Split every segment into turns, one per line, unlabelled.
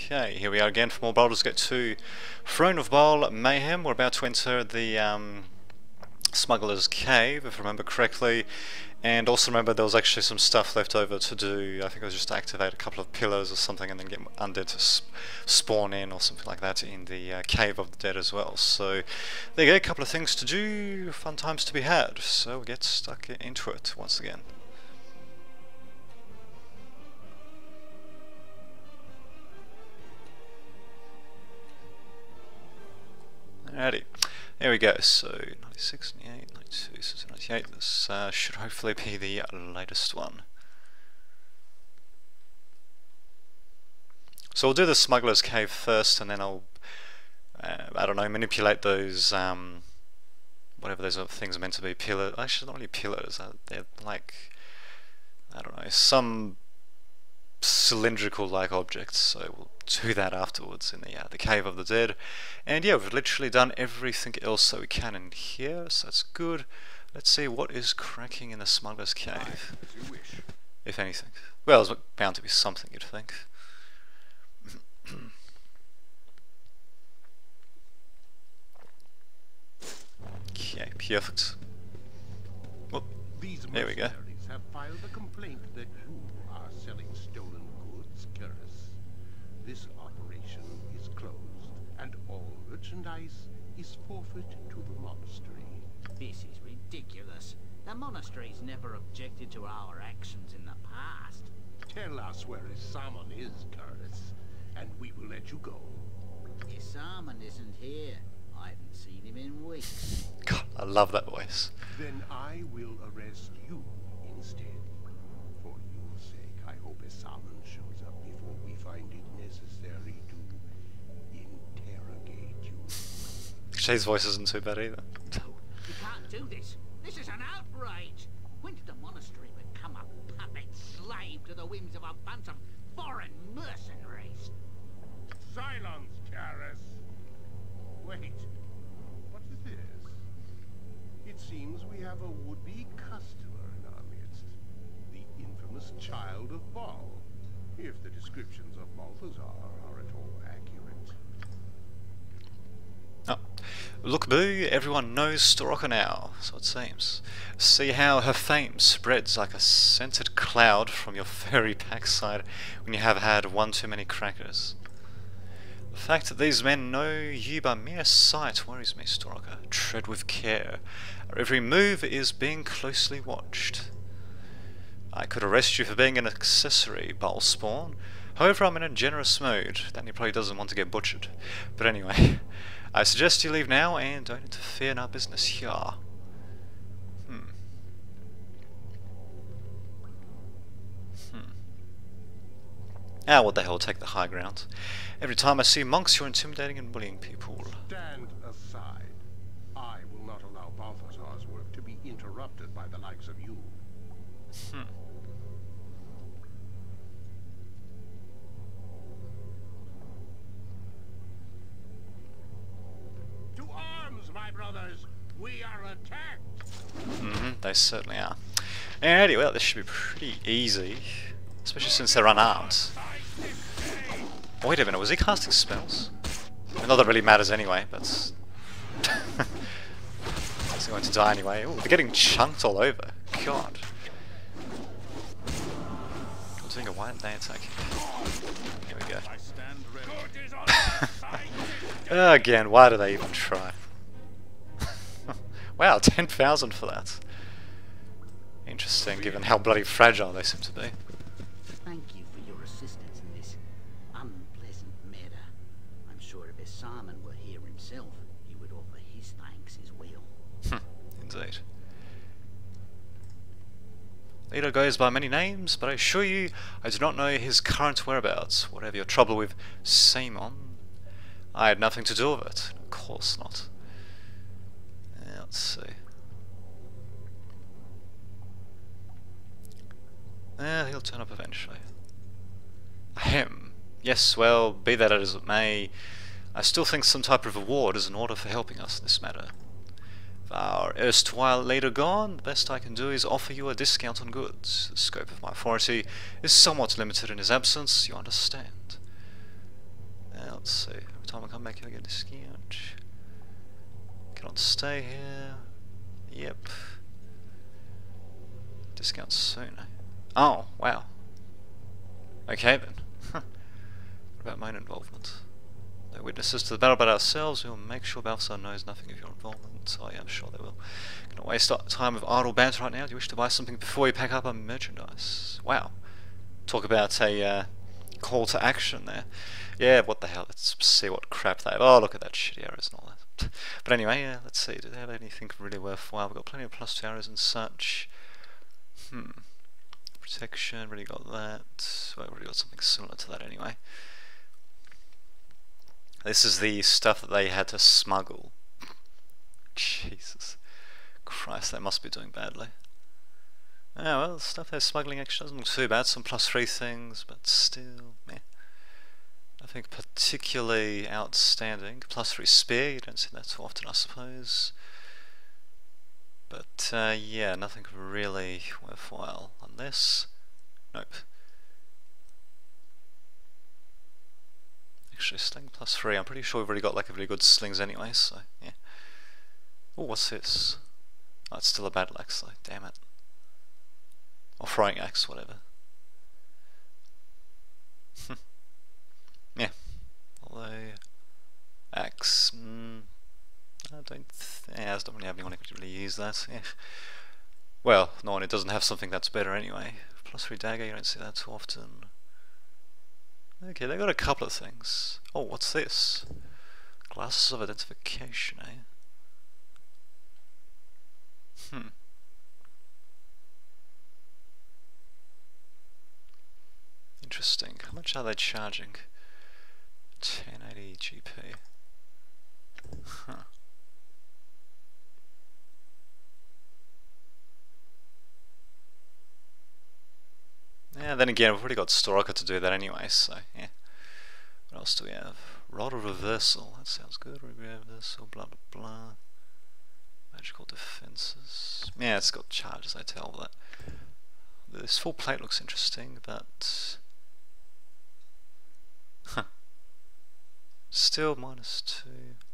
Okay, here we are again for more Baldur's Gate 2 Throne of Bhaal Mayhem. We're about to enter the Smuggler's Cave, if I remember correctly. And also remember there was actually some stuff left over to do. I think it was just to activate a couple of pillars or something and then get undead to spawn in or something like that in the Cave of the Dead as well. So there you go, a couple of things to do, fun times to be had. So we'll get stuck into it once again. Alrighty, there we go. So 96, 98, 92, so 98. This should hopefully be the latest one. So we'll do the Smuggler's Cave first, and then I'll, I don't know, manipulate those, whatever those other things are meant to be. Pillars. Actually, not really pillars. They're like, I don't know, some cylindrical-like objects. So we'll do that afterwards in the Cave of the Dead. And yeah, we've literally done everything else that we can in here, so that's good. Let's see what is cracking in the Smuggler's Cave, if anything. Well, there's bound to be something, you'd think. Okay, perfect. Well, there we go.
Have filed a complaint that you are selling stolen goods, Curtis. This operation is closed, and all merchandise is forfeit to the monastery.
This is ridiculous. The monastery's never objected to our actions in the past.
Tell us where Isaman is, Curtis, and we will let you go.
Isaman isn't here. I haven't seen him in weeks.
God, I love that voice.
Then I will arrest you instead. For your sake, I hope Isaman shows up before we find it necessary to interrogate you.
Shay's voice isn't too bad either.
You can't do this. This is an outrage. When did the monastery become a puppet slave to the whims of a bunch of foreign mercenaries?
Silence, Karis! Wait, what is this? It seems we have a would-be customer in our midst. The infamous child of Bhaal, if the descriptions of Balthazar are at all accurate.
Oh, look boo, everyone knows Sturroka now, so it seems. See how her fame spreads like a scented cloud from your furry backside when you have had one too many crackers. The fact that these men know you by mere sight worries me, Sturroka. Tread with care. Our every move is being closely watched. I could arrest you for being an accessory, Bhaalspawn. However, I'm in a generous mood. Danny probably doesn't want to get butchered. But anyway, I suggest you leave now and don't interfere in our business here. Ah, what the hell, take the high ground. Every time I see monks, you're intimidating and bullying people.
Stand aside. I will not allow Balthazar's work to be interrupted by the likes of you. To arms, my brothers! We are attacked!
They certainly are. Alrighty, well, this should be pretty easy. Especially since they're unarmed. Wait a minute, was he casting spells? I mean, not that it really matters anyway, but... he's going to die anyway. Ooh, they're getting chunked all over. God. Doing a wide day attack. Here we go. Again, why do they even try? Wow, 10,000 for that. Interesting, given how bloody fragile they seem to be.
Thank you for your assistance in this unpleasant matter. I'm sure if Isaman were here himself, he would offer his thanks as well.
Indeed. Leader goes by many names, but I assure you, I do not know his current whereabouts. Whatever your trouble with Simon, I had nothing to do with it. Of course not. Let's see. He'll turn up eventually. Ahem. Yes, well, be that as it may, I still think some type of reward is in order for helping us in this matter. With our erstwhile leader gone, the best I can do is offer you a discount on goods. The scope of my authority is somewhat limited in his absence, you understand. let's see. Every time I come back here I get a discount. Cannot stay here. Yep. Discount soon. Oh, wow. Okay then. What about my involvement? No witnesses to the battle but ourselves. We will make sure Balthasar knows nothing of your involvement. Oh yeah, I'm sure they will. Cannot waste time with idle banter right now. Do you wish to buy something before you pack up our merchandise? Wow. Talk about a call to action there. Yeah, what the hell, let's see what crap they have. Oh, look at that shitty arrows and all that. But anyway, yeah, let's see, do they have anything really worthwhile? We've got plenty of +2 arrows and such. Protection, already got that. Well, already got something similar to that anyway. This is the stuff that they had to smuggle. Jesus Christ, they must be doing badly. Oh well, the stuff they're smuggling actually doesn't look too bad. Some +3 things, but still, meh. Nothing particularly outstanding. +3 spear, you don't see that too often I suppose. But yeah, nothing really worthwhile. Unless, nope. Actually, sling +3, I'm pretty sure we've already got like a really good slings anyway, so yeah. Oh, what's this? Oh, it's still a battle axe though, damn it. Or throwing axe, whatever. Yeah. Although, axe, I don't really have anyone who could really use that. Yeah. Well, no one who doesn't have something that's better anyway. +3 dagger, you don't see that too often. Okay, they got a couple of things. Oh, what's this? Glasses of identification, eh? Interesting. How much are they charging? 1080 GP. Huh. Yeah, then again, we've already got Sturroka to do that anyway, so yeah. What else do we have? Rod of Reversal, that sounds good. Reversal, blah blah blah. Magical defenses. Yeah, it's got charges, I tell that. This full plate looks interesting, but still -2.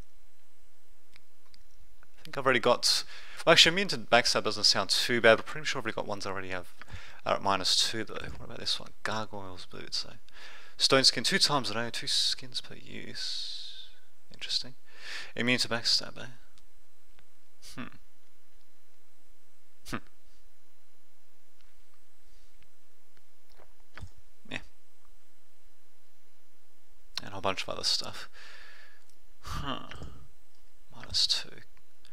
I think I've already got. Well, actually, immune to backstab doesn't sound too bad, but pretty sure I've already got ones I already have are at -2 though. What about this one? Gargoyle's boots. So stone skin 2 times a day, 2 skins per use. Interesting. Immune to backstab, eh? Yeah. And a whole bunch of other stuff. -2.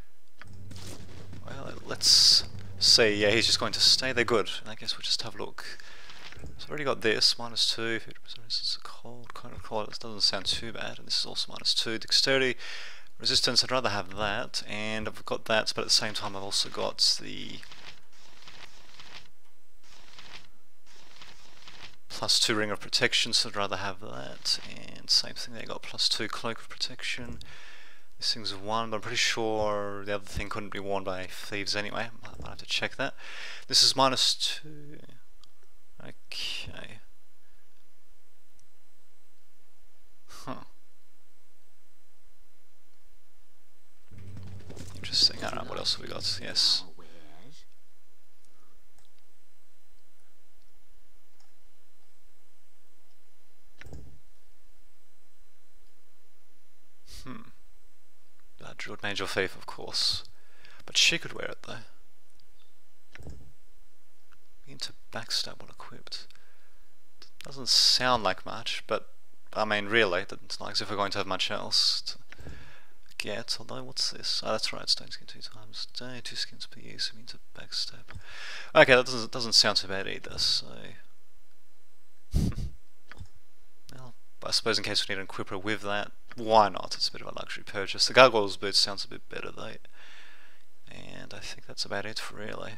Well, let's see. Yeah, he's just going to stay there. Good. I guess we'll just have a look. So I've already got this, -2. 50% resistance to cold. Kind of cold. This doesn't sound too bad. And this is also -2. Dexterity, resistance. I'd rather have that. And I've got that, but at the same time, I've also got the +2 ring of protection. So I'd rather have that. And same thing. They got +2 cloak of protection. This thing's 1, but I'm pretty sure the other thing couldn't be worn by thieves anyway. I'll have to check that. This is -2. Okay. Huh. Interesting. I don't know what else have we got. Yes. Drilled Mage of Faith, of course. But she could wear it though. Into backstab while equipped. Doesn't sound like much, but I mean really, it's not as if we're going to have much else to get. Although, what's this? Oh, that's right, stone skin 2 times a day, 2 skins per use, into backstab. Okay, that doesn't sound too bad either, so well, I suppose in case we need an equipper with that, why not? It's a bit of a luxury purchase. The Gargoyle's boots sounds a bit better though. And I think that's about it really.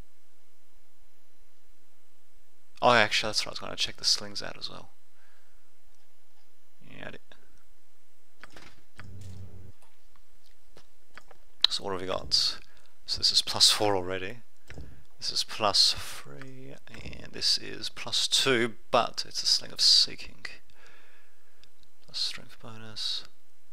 Oh, actually, that's right. I was going to check the slings out as well. Yeah, so what have we got? So this is +4 already. This is +3, and this is +2, but it's a Sling of Seeking. plus strength bonus.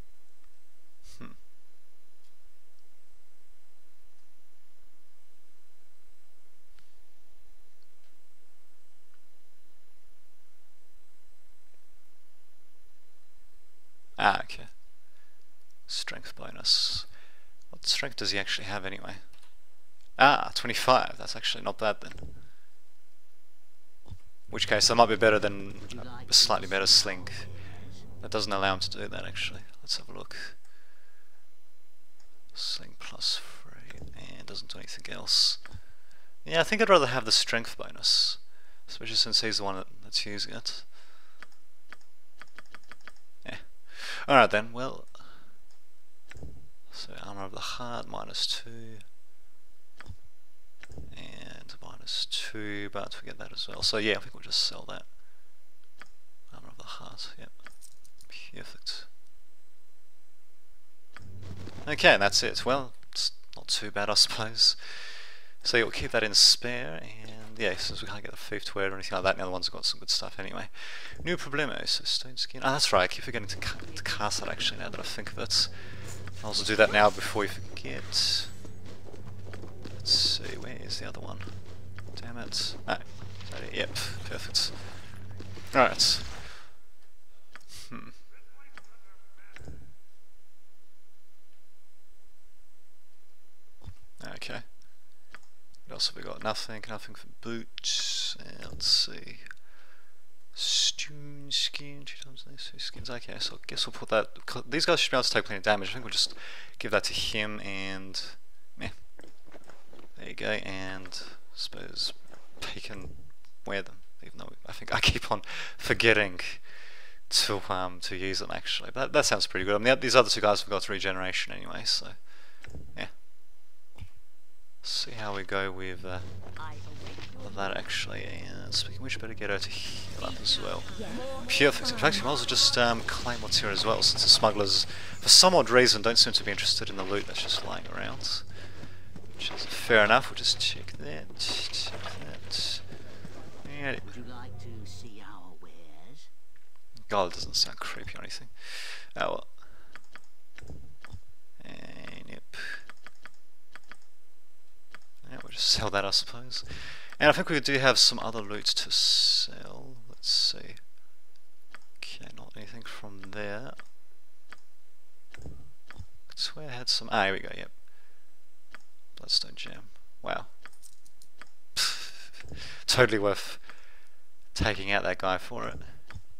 Ah, okay. Strength bonus. What strength does he actually have anyway? Ah, 25. That's actually not bad then. In which case, that might be better than a slightly better sling. That doesn't allow him to do that actually. Let's have a look. Sling plus 3, and doesn't do anything else. Yeah, I think I'd rather have the strength bonus, especially since he's the one that's using it. Yeah. Alright then, well. So armor of the heart, -2. And -2, but we get that as well. So yeah, I think we'll just sell that. Armor of the heart, yep. Perfect. Okay, and that's it. Well, it's not too bad, I suppose. So yeah, we'll keep that in spare, and yeah, since we can't get the thief to wear or anything like that, the other ones have got some good stuff anyway. New problemo, so stone skin. Ah, that's right, I keep forgetting to cast that actually now that I think of it. I'll also do that now before you forget. Let's see, where is the other one? Damn it. Ah, yep, perfect. Alright. Okay. What else have we got? Nothing for boots. Let's see. Stone skin, 2 times these 2 skins. Okay, so I guess we'll put that. These guys should be able to take plenty of damage. I think we'll just give that to him and. Meh. There you go, and I suppose he can wear them, even though I think I keep on forgetting to use them actually. But that sounds pretty good. I mean, these other 2 guys have got regeneration anyway, so yeah. See how we go with that actually. And speaking of which, better get her to heal up as well. Perfect. In fact, you might as well just claim what's here as well, since the smugglers, for some odd reason, don't seem to be interested in the loot that's just lying around. Which is fair enough. We'll just check that. Check that. Yeah.
Would you like to see our wares?
God, it doesn't sound creepy or anything. Oh well. And yep. Yeah, we'll just sell that, I suppose. And I think we do have some other loot to sell. Let's see. Okay, not anything from there. I swear I had some. Ah, here we go, yep. Bloodstone gem. Wow. Totally worth taking out that guy for it.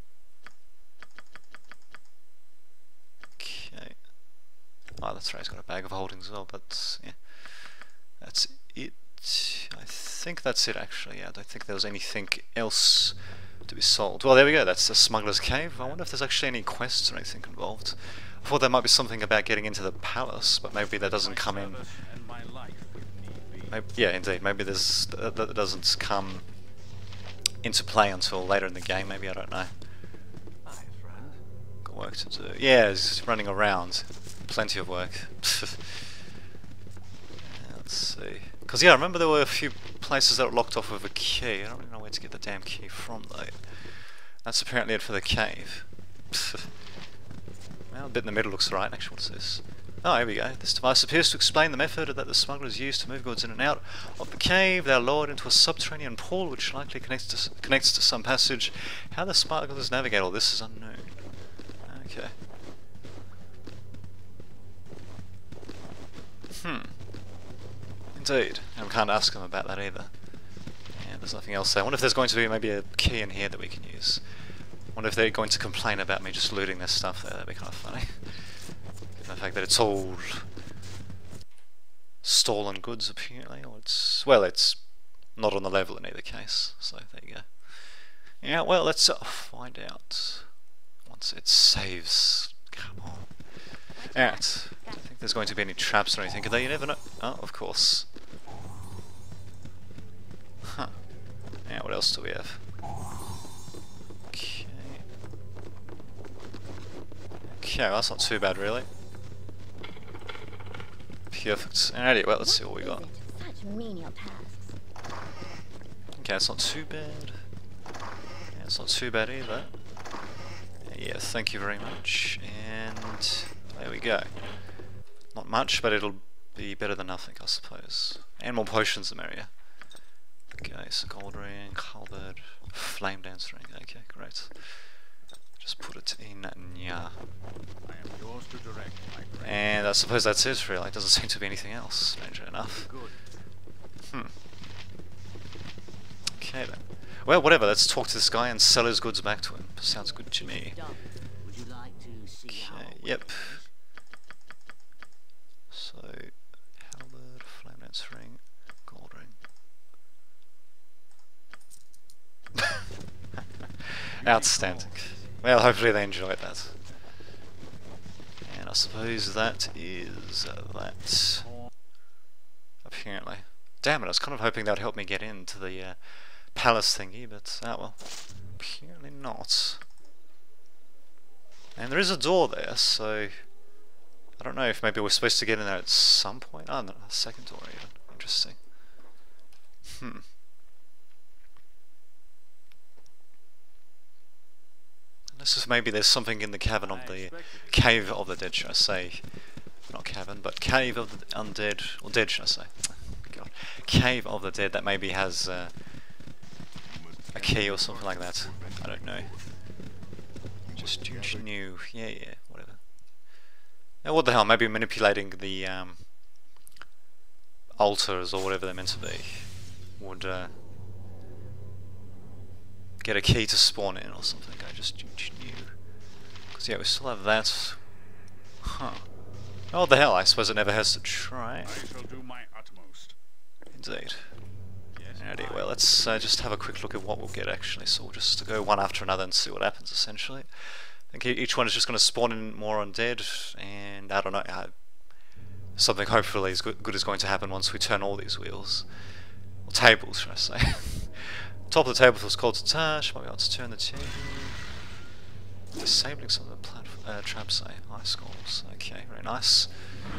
Okay. Oh, that's right, he's got a bag of holdings as well, but yeah. That's it. I think that's it actually. Yeah, I don't think there was anything else to be sold. Well, there we go. That's the Smuggler's Cave. I wonder if there's actually any quests or anything involved. I thought there might be something about getting into the palace, but maybe that doesn't come in. Maybe, yeah, indeed. Maybe that doesn't come into play until later in the game. Maybe, I don't know. Got work to do. Yeah, he's running around. Plenty of work. Let's see. Because yeah, I remember there were a few places that were locked off with a key. I don't really know where to get the damn key from though. That's apparently it for the cave. Well, a bit in the middle looks right. Actually, what's this? Oh, here we go. This device appears to explain the method that the smugglers use to move goods in and out of the cave. They are lowered into a subterranean pool which likely connects to some passage. How the smugglers navigate all this is unknown. Okay. Indeed. And we can't ask them about that either. Yeah, there's nothing else there. I wonder if there's going to be maybe a key in here that we can use. I wonder if they're going to complain about me just looting their stuff there. That'd be kind of funny. Given the fact that it's all stolen goods apparently, or it's, well, it's not on the level in either case. So there you go. Yeah, well, let's find out once it saves. Come on. Alright. I don't think there's going to be any traps or anything, are there? You never know. Oh, of course. Huh. Yeah, what else do we have? Okay. Okay, well, that's not too bad, really. Perfect. Alrighty, well, let's see what we got.
Such menial tasks.
Okay, it's not too bad. Yeah, it's not too bad either. Yeah, thank you very much. And there we go. Not much, but it'll be better than nothing, I suppose. And more potions, the merrier. Okay, so gold ring, halberd, flame dance ring. Okay, great. Just put it in nya.
I am yours to direct, my friend.
And I suppose that's it, really. Doesn't seem to be anything else, strangely enough.
Good.
Okay then. Well, whatever, let's talk to this guy and sell his goods back to him. Sounds good to me.
Would you like to see how
Okay, yep. So, halberd, flame dance ring, gold ring. Outstanding. Well, hopefully they enjoyed that. And I suppose that is that. Apparently. Damn it, I was kind of hoping that would help me get into the palace thingy, but well. Apparently not. And there is a door there, so I don't know if maybe we're supposed to get in there at some point. Oh, no, a second door even. Interesting. Unless if maybe there's something in the cavern of the cave of the dead, should I say? Not cavern, but cave of the undead, or dead, should I say? God, cave of the dead that maybe has a key or something like that. I don't know. Just new, yeah, whatever. Now, what the hell? Maybe manipulating the altars or whatever they're meant to be would get a key to spawn in or something. I just knew. Because yeah, we still have that. Huh. Oh, what the hell? I suppose it never has to try.
I shall do my utmost.
Indeed.
Yes.
Alrighty, well, let's just have a quick look at what we'll get actually. So we'll just go one after another and see what happens essentially. I think each one is just going to spawn in more undead, and I don't know, something hopefully as good is going to happen once we turn all these wheels. Or tables, should I say. Top of the table feels cold to touch, might be able to turn the table. Disabling some of the traps, ice skulls. Okay, very nice.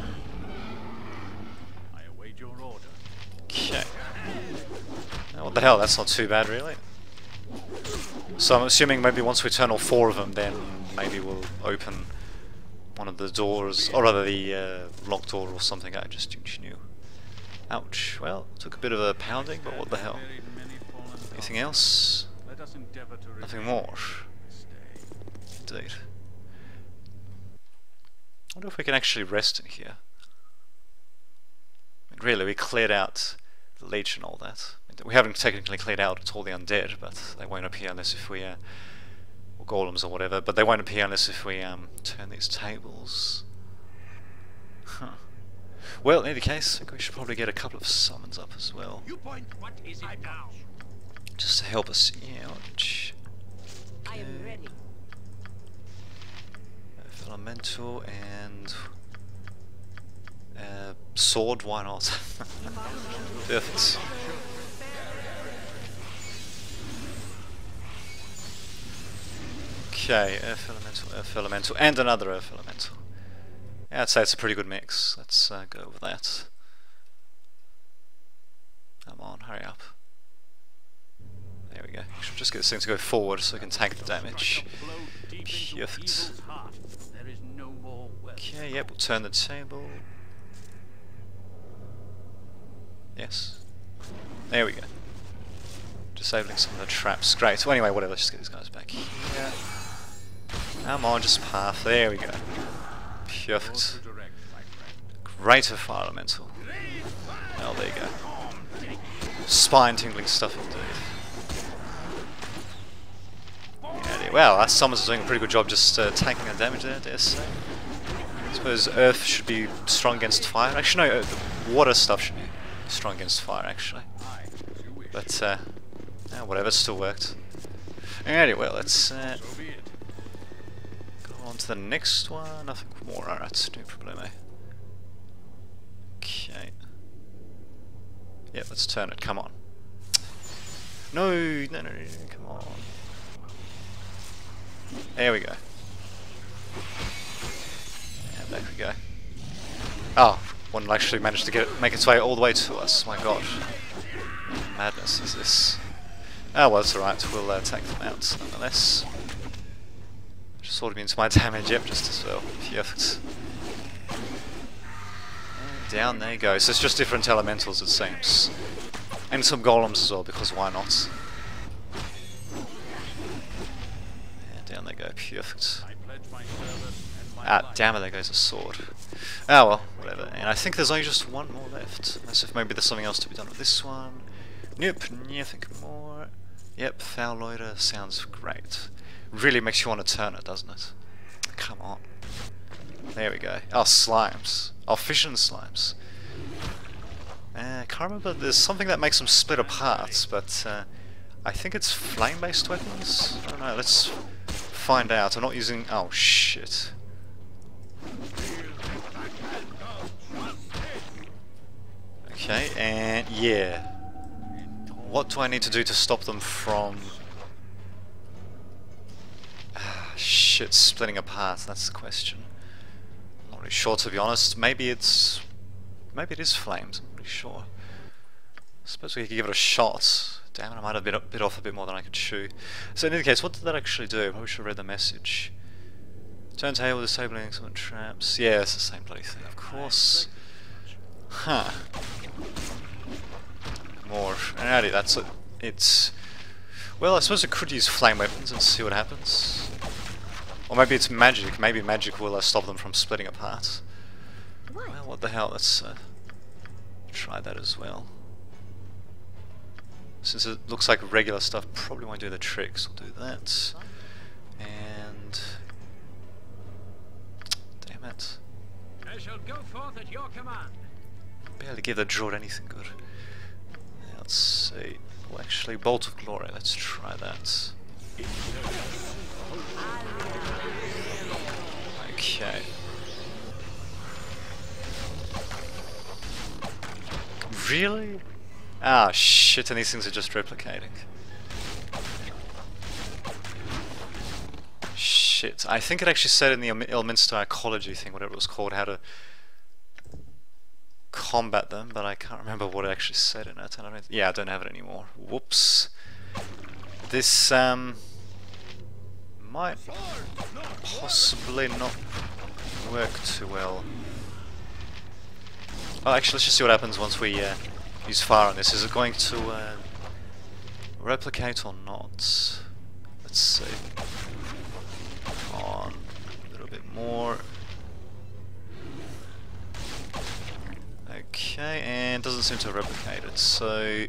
I await your order.
Okay. Now, what the hell, that's not too bad really. So I'm assuming maybe once we turn all four of them, then maybe we'll open one of the doors, or rather the locked door or something. I just knew. Ouch. Well, took a bit of a pounding, but what the hell. Anything else?
Let us endeavor to
Nothing more. Indeed. I wonder if we can actually rest in here. I mean, really, we cleared out the leech and all that. We haven't technically cleared out all the undead, but they won't appear unless if we, or golems or whatever, but they won't appear unless if we turn these tables. Huh. Well, in any case, I think we should probably get a couple of summons up as well.
You point. What is it now?
Just to help us out.
I am ready.
Elemental and sword, why not? Perfect. Okay, earth elemental, and another earth elemental. Yeah, I'd say it's a pretty good mix. Let's go with that. Come on, hurry up. There we go. Should just get this thing to go forward so we can tank the damage. Perfect. Okay, yep, we'll turn the table. Yes. There we go. Disabling some of the traps. Great. So anyway, whatever, let's just get these guys back here. Come on, just path. There we go. Perfect. Greater fire elemental. Oh, there you go. Spine-tingling stuff indeed. Yeah, well, that summon's doing a pretty good job just tanking the damage there, dare say. I suppose earth should be strong against fire. Actually, no, the water stuff should be strong against fire, actually. But, whatever, it still worked. Anyway, let's go on to the next one. Nothing more, alright, no problemo. Okay. Yep, let's turn it, come on. No, come on. There we go. And back we go. Oh, one actually managed to make its way all the way to us. My god. Madness is this. Oh well, it's alright, we'll take them out nonetheless. Just sort of means my damage, yep, just as well. Perfect. And down they go. So it's just different elementals, it seems. And some golems as well, because why not? And down they go, perfect. Ah, damn it, there goes a sword. Ah well, whatever. And I think there's only just one more left. As if maybe there's something else to be done with this one. Nope, nothing more. Yep, foul loader sounds great. Really makes you want to turn it, doesn't it? Come on. There we go. Oh, slimes. Oh, fission slimes. I can't remember, there's something that makes them split apart, but I think it's flame-based weapons? I don't know, let's find out. I'm not using... oh, shit. Okay, and yeah. What do I need to do to stop them from... shit, splitting apart, that's the question. I'm not really sure, to be honest. Maybe it is flames, I'm not really sure. I suppose we could give it a shot. Damn it, I might have bit off a bit more than I could chew. So in any case, what did that actually do? I probably should have read the message. Turn table, disabling some traps. Yeah, it's the same bloody thing, of course. Huh. More. Alrighty, that's it. It's... well, I suppose I could use flame weapons and see what happens. Or maybe it's magic. Maybe magic will stop them from splitting apart. Well, what the hell, let's try that as well. Since it looks like regular stuff probably won't do the tricks, we'll do that. And... damn it.
I shall go forth at your command.
Barely give the droid anything good. Let's see. Well, actually, Bolt of Glory, let's try that. Okay. Really? Ah, shit, and these things are just replicating. Shit. I think it actually said in the Elminster ecology thing, whatever it was called, how to combat them, but I can't remember what it actually said in it. I don't have it anymore. Whoops. This might possibly not work too well. Oh, actually, let's just see what happens once we use fire on this. Is it going to replicate or not? Let's see. On a little bit more. Okay, and doesn't seem to have replicated, so...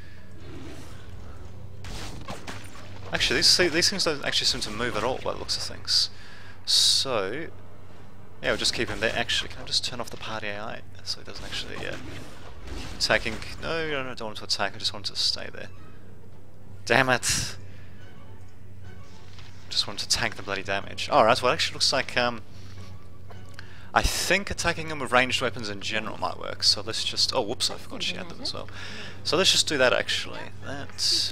actually, these things don't actually seem to move at all by the looks of things. So... yeah, we'll just keep him there. Actually, can I just turn off the party AI so he doesn't actually... attacking... no, I don't want him to attack, I just want him to stay there. Damn it! Just want him to tank the bloody damage. Alright, well it actually looks like... I think attacking him with ranged weapons in general might work, so let's just... oh, whoops, I forgot she had them as well. So let's just do that, actually. That...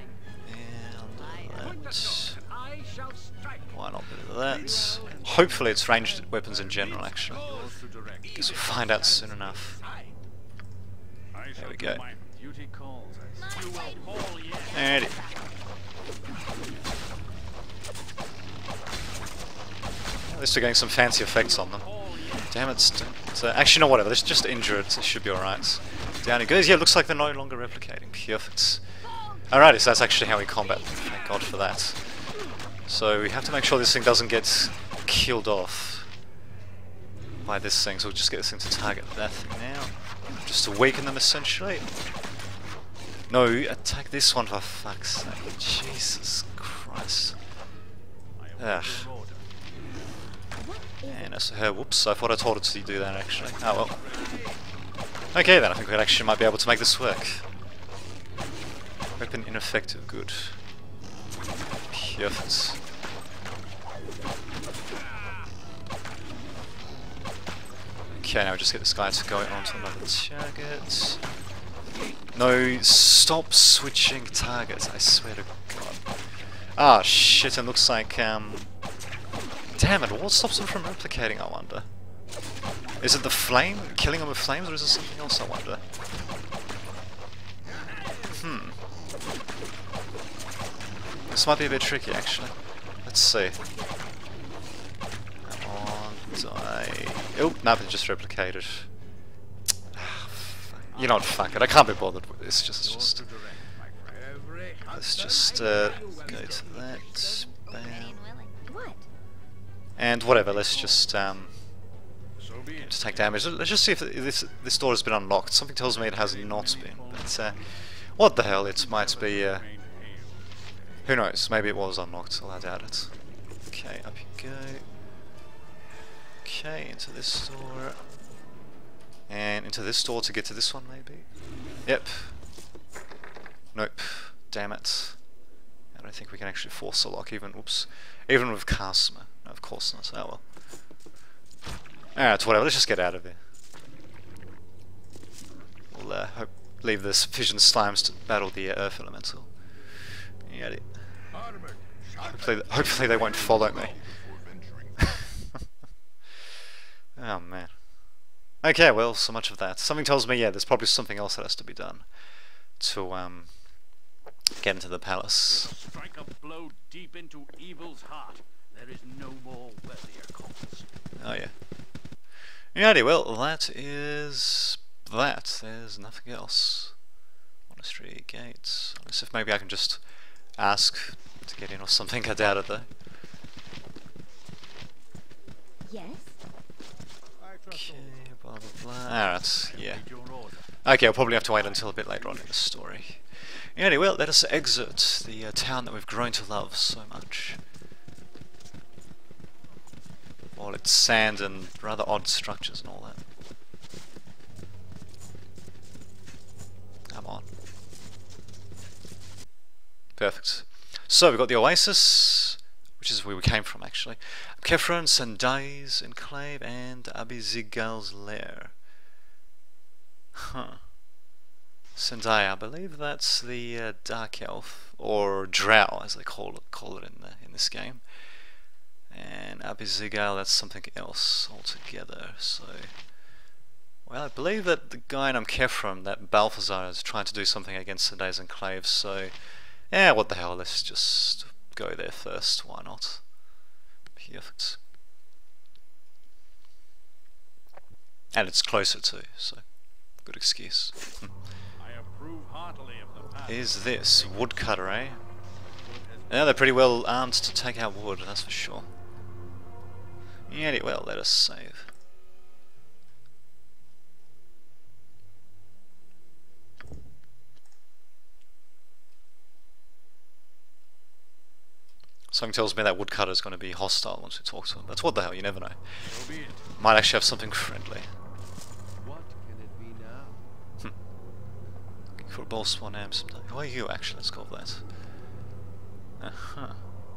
and that... why not do that? Hopefully it's ranged weapons in general, actually. Guess we'll find out soon enough. There we go. Alrighty. At least we're getting some fancy effects on them. Damn it. Actually, no, whatever. Let's just injure it. It should be alright. Down he goes. Yeah, looks like they're no longer replicating. Perfect. Alrighty, so that's actually how we combat them. Thank God for that. So we have to make sure this thing doesn't get killed off by this thing. So we'll just get this thing to target that thing now. Just to weaken them, essentially. No, attack this one for fuck's sake. Jesus Christ. Ugh. And as for her, whoops, I thought I told her to do that actually. Oh well. Okay then, I think we actually might be able to make this work. Weapon ineffective, good. Perfect. Okay, now we just get this guy to go on to another target. No, stop switching targets, I swear to God. Ah, shit, it looks like, damn it, what stops them from replicating, I wonder? Is it the flame? Killing them with flames, or is it something else, I wonder? This might be a bit tricky, actually. Let's see. Die. Oh, nothing just replicated. You know what, fuck it, I can't be bothered with this, let's just go to that, bam,
What?
and whatever, let's just take damage. Let's just see if this door has been unlocked. Something tells me it has not been, but what the hell, it might be, who knows, maybe it was unlocked, I doubt it. Okay, up you go. Okay, into this door. And into this door to get to this one, maybe? Yep. Nope. Damn it. I don't think we can actually force a lock, even with Casimir. No, of course not. Oh well. Alright, whatever, let's just get out of here. We'll leave this fission slimes to battle the Earth Elemental. Yeah, hopefully they won't follow me. Oh man. Okay, well, so much of that. Something tells me, yeah, there's probably something else that has to be done to get into the palace.
Strike a blow deep into evil's heart. There is no more worthier cause.
Oh yeah. Alrighty, well, that is that. There's nothing else. Monastery gates. Unless if maybe I can just ask to get in or something. I doubt it though.
Yes?
Okay, blah blah blah. Alright, yeah. Okay, I'll probably have to wait until a bit later on in the story. Anyway, well, let us exit the town that we've grown to love so much. All its sand and rather odd structures and all that. Come on. Perfect. So we've got the Oasis, which is where we came from actually. Kefron, Sendai's Enclave, and Abizigal's Lair. Huh. Sendai, I believe that's the Dark Elf, or Drow as they call it in this game. And Abizigal, that's something else altogether, so... Well, I believe that the guy in Kefron, that Balthazar, is trying to do something against Sendai's Enclave, so... Yeah, what the hell, let's just go there first, why not? Perfect. And it's closer too, so good excuse.
I approve heartily of the path.
Is this woodcutter, eh? Yeah, they're pretty well armed to take out wood, that's for sure. Yeah, well, let us save. Something tells me that woodcutter is going to be hostile once we talk to him. But what the hell, you never know.
So be it.
Might actually have something friendly.
What can it be now?
For a boss one am someday. Who are you actually? Let's go with that. Uh-huh.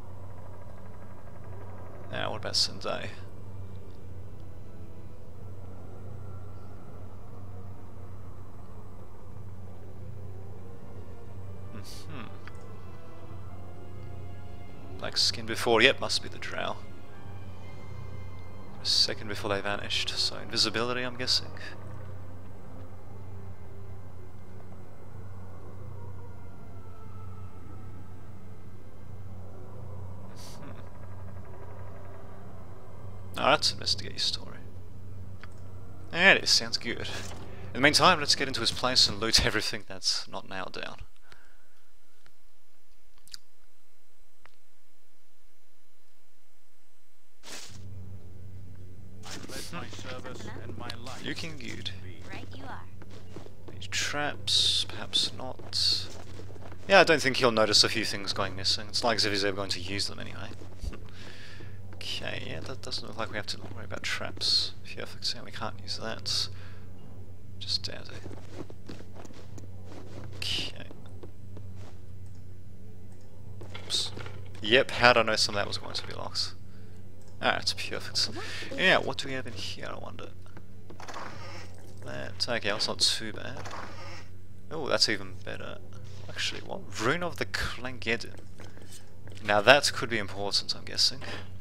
Now what about Sendai? Black skin before, yep, must be the drow. A second before they vanished, so invisibility I'm guessing. Alright, let's investigate your story. There it is, sounds good. In the meantime, let's get into his place and loot everything that's not nailed down.
My service and my life.
Looking good.
Right you are.
These traps, perhaps not. Yeah, I don't think he'll notice a few things going missing. It's like as if he's ever going to use them anyway. Okay, yeah, that doesn't look like we have to worry about traps. Perfect, yeah, we can't use that. Just down there. Okay. Oops. Yep, how'd I know some of that was going to be locked? Alright, perfect. Yeah, what do we have in here, I wonder? That, okay, that's not too bad. Oh, that's even better. Actually, what? Rune of the Clangeddon. Now that could be important, I'm guessing.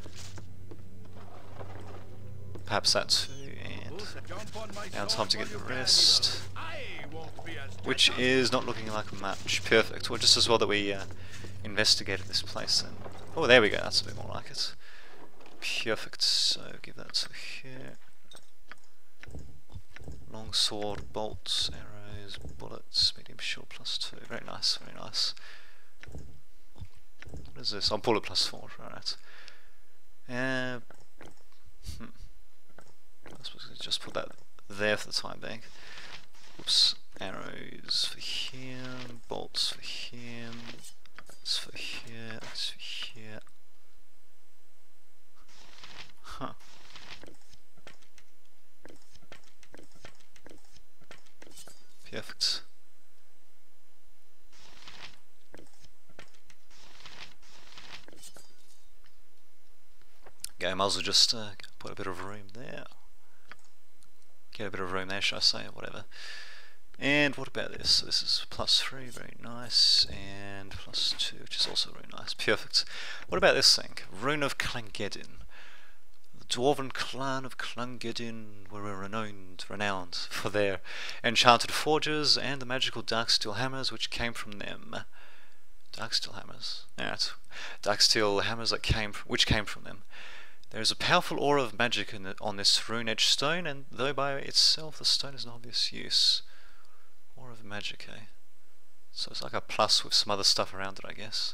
Perhaps that too, and now time to get the rest. Which is not looking like much. Perfect. Well, just as well that we investigated this place then. Oh, there we go, that's a bit more like it. Perfect, so give that to here. Longsword, bolts, arrows, bullets, medium shield +2. Very nice, very nice. What is this? Oh, bullet +4, right. I suppose I just put that there for the time being. Oops. Arrows for him, bolts for him, that's for here, that's for here. Huh. Perfect. Okay, I might as well just put a bit of room there. Get a bit of room there, should I say, or whatever. And what about this? So this is +3, very nice, and +2, which is also very nice. Perfect. What about this thing? Rune of Clangedin. The dwarven clan of Clangedin were renowned for their enchanted forges and the magical darksteel hammers which came from them. Darksteel hammers? Yeah, darksteel hammers which came from them. There is a powerful aura of magic on this rune-edged stone, and though by itself the stone is an obvious use. Aura of magic, eh? So it's like a plus with some other stuff around it, I guess.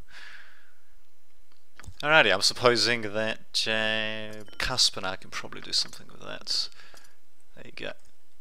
Alrighty, I'm supposing that Caspanar can probably do something with that. There you go.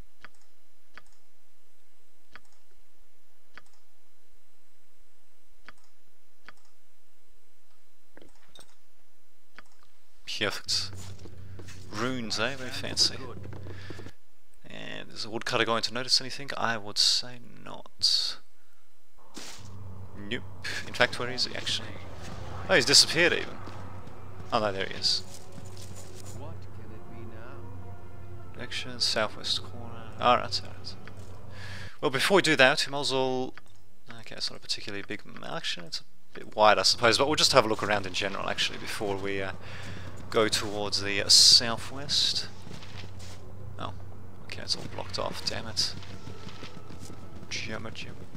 Perfect. Runes, eh? Very fancy. And is a woodcutter going to notice anything? I would say not. Nope. In fact, where is he actually? Oh, he's disappeared even. Oh no, there he is.
What can it be now?
Direction, southwest corner. Alright, alright. Well, before we do that, we might as well... Okay, it's not a particularly big map. Actually, it's a bit wide, I suppose, but we'll just have a look around in general, actually, before we go towards the southwest. Oh, okay, it's all blocked off, damn it. Jim.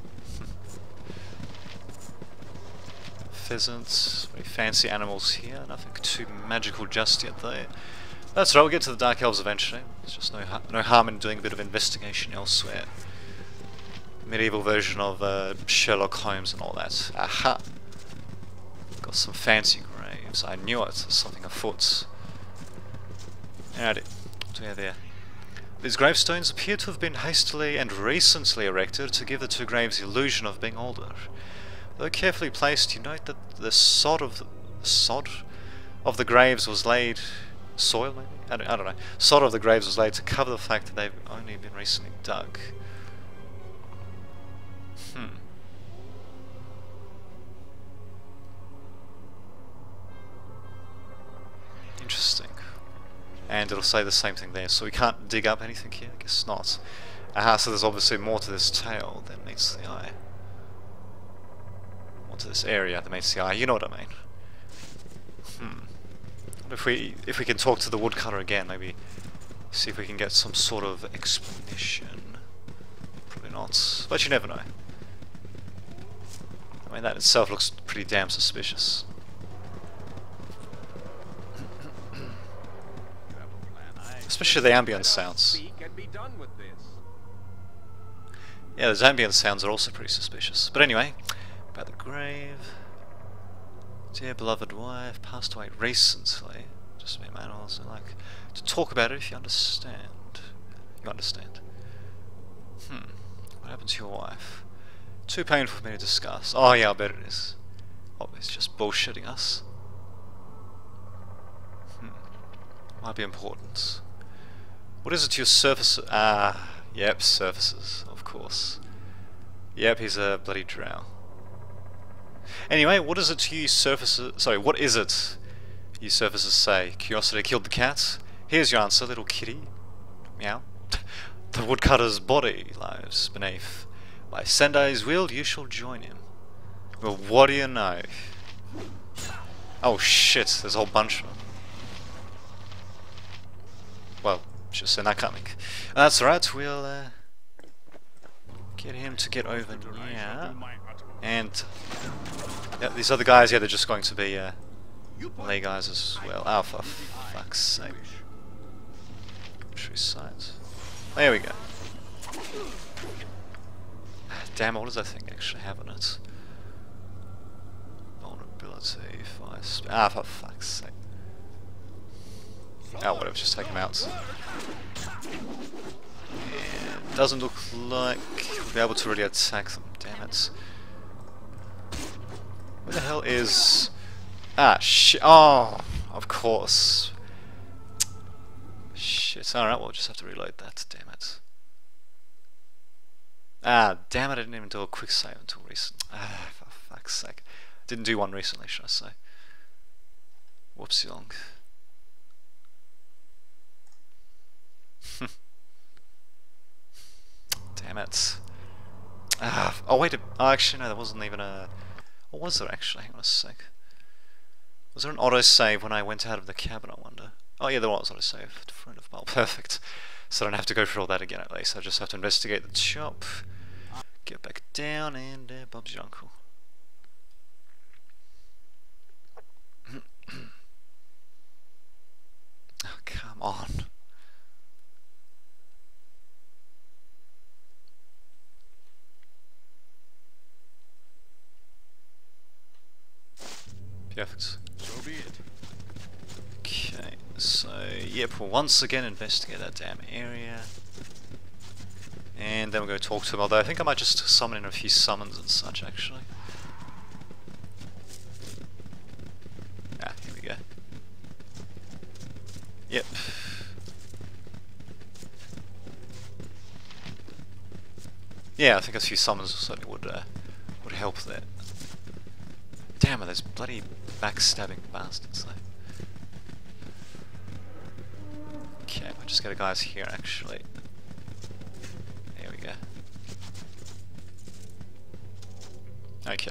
Pheasants, very fancy animals here, nothing too magical just yet though. That's right, we'll get to the Dark Elves eventually. There's just no harm in doing a bit of investigation elsewhere. Medieval version of Sherlock Holmes and all that. Aha! Got some fancy graves. I knew it. There's something afoot. Alrighty. What do we have there? These gravestones appear to have been hastily and recently erected to give the two graves the illusion of being older. Though carefully placed, you note that the sod of the graves was laid... Soil, maybe? I don't know. Sod of the graves was laid to cover the fact that they've only been recently dug. Interesting. And it'll say the same thing there, so we can't dig up anything here? I guess not. Aha, so there's obviously more to this tale than meets the eye. More to this area than meets the eye, you know what I mean. What if we can talk to the woodcutter again, maybe see if we can get some sort of explanation. Probably not, but you never know. I mean, that itself looks pretty damn suspicious. Especially the ambient sounds. Yeah, those ambient sounds are also pretty suspicious. But anyway, about the grave. Dear beloved wife, passed away recently. Just me, man. Also like to talk about it if you understand. You understand. What happened to your wife? Too painful for me to discuss. Oh yeah, I bet it is. Oh, it's just bullshitting us. Might be important. What is it to your surface? Yep, surfaces, of course. Yep, he's a bloody drow. Anyway, what is it to you surfaces? Sorry, what is it you surfaces say? Curiosity killed the cat? Here's your answer, little kitty. Meow. The woodcutter's body lies beneath. By Sendai's will, you shall join him. Well, what do you know? Oh shit, there's a whole bunch of them. Well, just seen that coming. That's right, we'll get him to get over here. And yeah, these other guys, yeah, they're just going to be melee guys as well. Oh, for fuck's sake. True sight. There we go. Damn, what does that thing actually have on it? Vulnerability, fire for fuck's sake. Oh, whatever, just take him out. And doesn't look like we'll be able to really attack them, damn it. Where the hell is... Ah, shit. Oh, of course. Shit, alright, we'll just have to reload that, damn it. Ah, damn it, I didn't even do a quick save until recent. Ah, for fuck's sake. Didn't do one recently, should I say. Whoopsie long. Damn it. Ah, oh wait, actually no, there wasn't even a... What was there actually? Hang on a sec. Was there an autosave when I went out of the cabin, I wonder? Oh yeah, there was autosave. Throne of Bhaal. Perfect. So I don't have to go through all that again at least. I just have to investigate the shop, get back down, and Bob's your uncle. Oh, come on. Perfect.
So be it.
Okay, so yep, we'll once again investigate that damn area. And then we'll go talk to him, although I think I might just summon in a few summons and such actually. Ah, here we go. Yep. Yeah, I think a few summons certainly would help there. Damn it, those bloody backstabbing bastards though. Okay, I'll just get a guys here actually. There we go. Okay.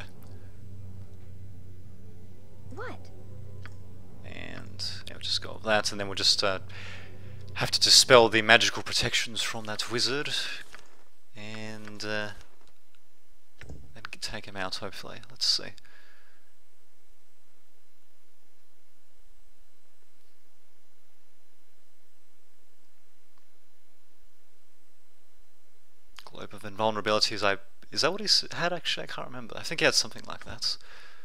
What?
And yeah, we'll just go with that, and then we'll just have to dispel the magical protections from that wizard, and then take him out hopefully. Let's see. Globe of Invulnerabilities, is that what he had actually? I can't remember. I think he had something like that.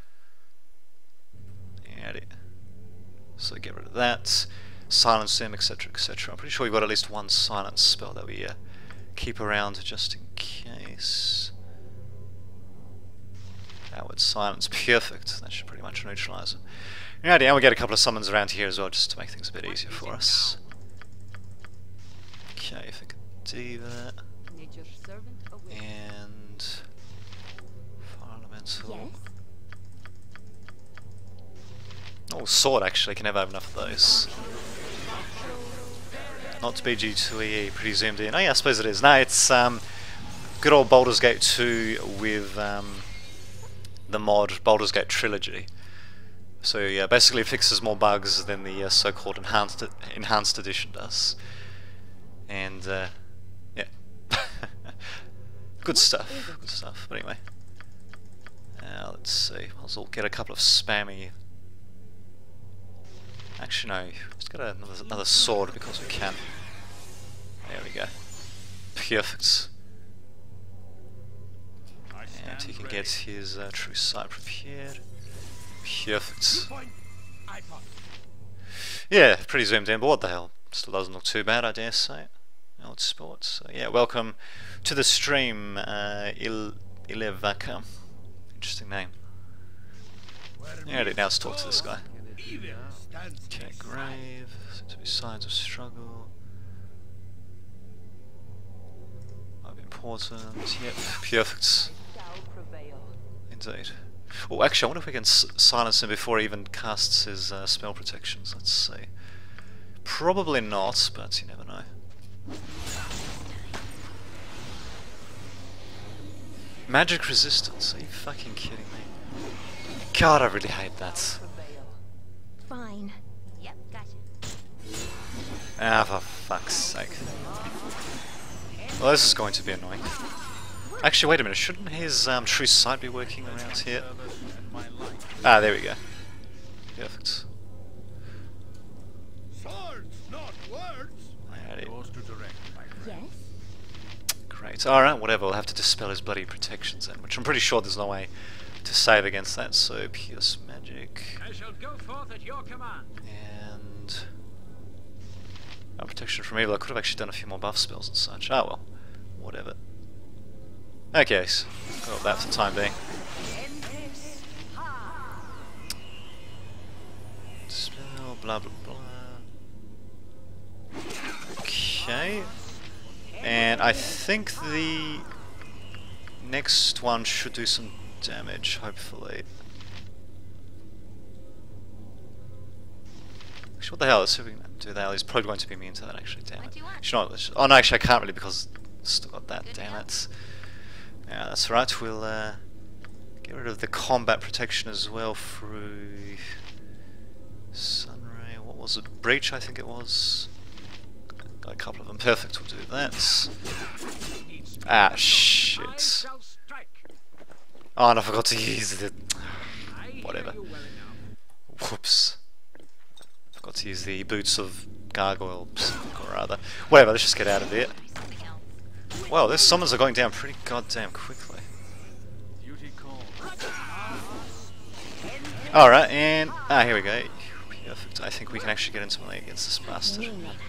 Yeah, so get rid of that. Silence him, etc, etc. I'm pretty sure we've got at least one silence spell that we keep around just in case. Outward silence, perfect. That should pretty much neutralise him. Alrighty, and we'll get a couple of summons around here as well, just to make things a bit easier for us. Okay, if I could do that. And Fire Elemental.
Yes?
Oh, sword actually, can never have enough of those. Not BG2 ToB, pretty zoomed in. Oh yeah, I suppose it is. No, it's good old Baldur's Gate 2 with the mod Baldur's Gate Trilogy. So yeah, basically it fixes more bugs than the so-called enhanced edition does. And yeah. Good stuff, good stuff. But anyway, let's see. I'll get a couple of spammy. Actually, no. Let's get another sword because we can. There we go. Perfect. And he can get his true sight prepared. Perfect. Yeah, pretty zoomed in, but what the hell? Still doesn't look too bad, I dare say. Old sports. So yeah, welcome to the stream, Ilevaka. Interesting name. Alright, now let's talk to this guy. Okay, grave. Seems to be signs of struggle. Might be important. Yep, perfect. Indeed. Oh, actually, I wonder if we can silence him before he even casts his spell protections. Let's see. Probably not, but you never know. Magic resistance? Are you fucking kidding me? God, I really hate that.
Fine.
Yep, gotcha.
Ah, for fuck's sake. Well, this is going to be annoying. Actually, wait a minute, shouldn't his true sight be working around here? Ah, there we go. Perfect.
Swords, not words.
Alrighty.
Yours to direct, my friend.
Yes?
Great. Alright, whatever. We'll have to dispel his bloody protections then, which I'm pretty sure there's no way to save against that. So, Pierce Magic.
I shall go forth at your command.
And... protection from evil. I could have actually done a few more buff spells and such. Oh well. Whatever. Okay, so got that for the time being. Spell, blah blah blah. Okay. And I think the next one should do some damage, hopefully. Actually, what the hell? Let's see if we can do that. He's probably going to be immune to that, actually. Damn it. Oh no, actually I can't really because I've still got that. Damn it. Yeah, that's right. We'll get rid of the combat protection as well through Sunray. What was it? Breach, I think it was. Got a couple of them. Perfect. We'll do that. Ah, shit. Oh, and I forgot to use it. Whatever. Whoops. Forgot to use the boots of gargoyles, or rather. Whatever, let's just get out of there. Well, these summons are going down pretty goddamn quickly. Alright, and... here we go. Perfect. I think we can actually get into melee against this bastard.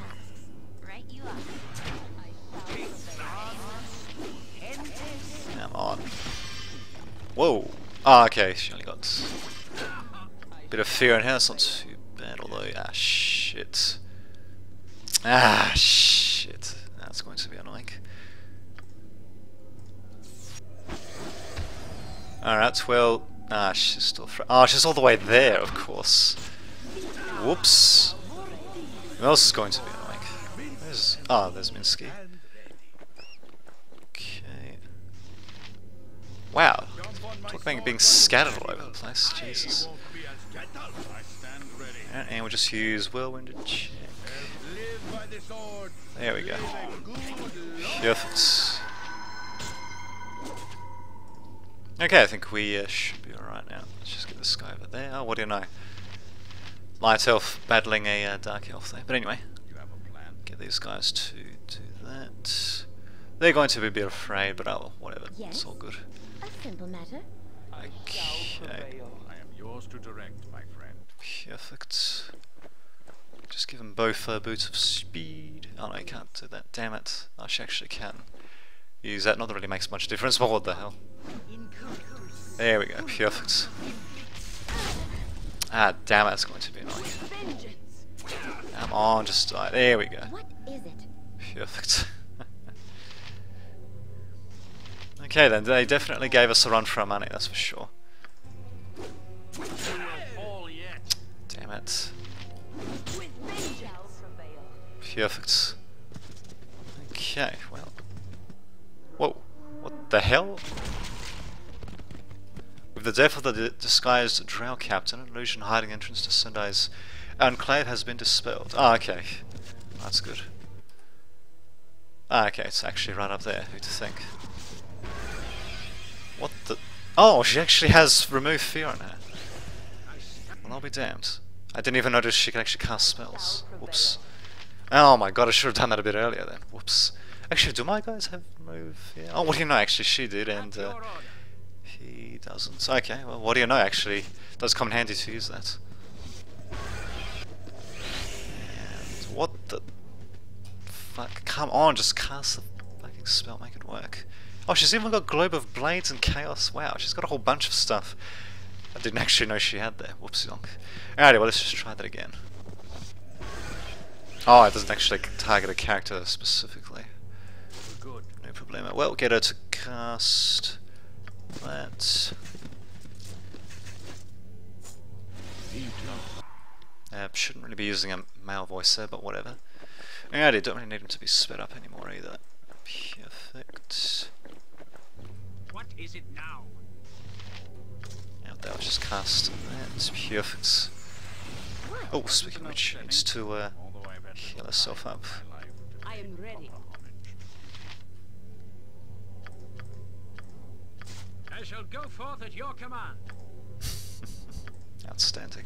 Come on. Whoa! Ah, okay, she only got a bit of fear in her, it's not too bad, although... ah, shit. Ah, shit. That's going to be annoying. Alright, well... ah, she's still... oh, she's all the way there, of course. Whoops. Who else is going to be annoying? There's... ah, there's Minsky. Okay. Wow. Talk about being scattered all over the place, Jesus. And we'll just use Whirlwind check. There we go. Perfect. Okay, I think we should be alright now. Let's just get this guy over there. Oh, what do you know? Light elf battling a dark elf there. But anyway, get these guys to do that. They're going to be a bit afraid, but oh, whatever.
Yes?
It's all good.
A simple matter.
Okay.
I am yours to direct, my friend.
Perfect. Just give them both boots of speed. Oh no, you can't do that. Damn it. Oh, she actually can use that. Not that it really makes much difference, but what the hell. There we go. Perfect. Ah, damn it. That's going to be annoying. Come on, just die. There we go.
What is it?
Perfect. Okay then, they definitely gave us a run for our money, that's for sure. Damn it. Perfect. Okay, well. Whoa, what the hell? With the death of the disguised drow captain, an illusion hiding entrance to Sunday's enclave has been dispelled. Ah, okay. That's good. Ah, okay, it's actually right up there, who'd think? What the... oh, she actually has remove fear on her. Well, I'll be damned. I didn't even notice she could actually cast spells. Whoops. Oh my god, I should have done that a bit earlier then. Whoops. Actually, do my guys have remove fear? Oh, what do you know, actually, she did, and he doesn't. Okay, well, what do you know, actually? It does come in handy to use that. And what the... fuck, come on, just cast the fucking spell, make it work. Oh, she's even got Globe of Blades and Chaos. Wow, she's got a whole bunch of stuff I didn't actually know she had there. Whoopsie donk. Alrighty, well, let's just try that again. Oh, it doesn't actually target a character specifically.
Good.
No problemo. Well, get her to cast that. Shouldn't really be using a male voice there, but whatever. Alrighty, don't really need him to be sped up anymore either. Perfect.
What is it now?
Now that was just cast that. Perfect. Oh, speaking of which, she needs to heal herself up.
I am ready.
I shall go forth at your command.
Outstanding.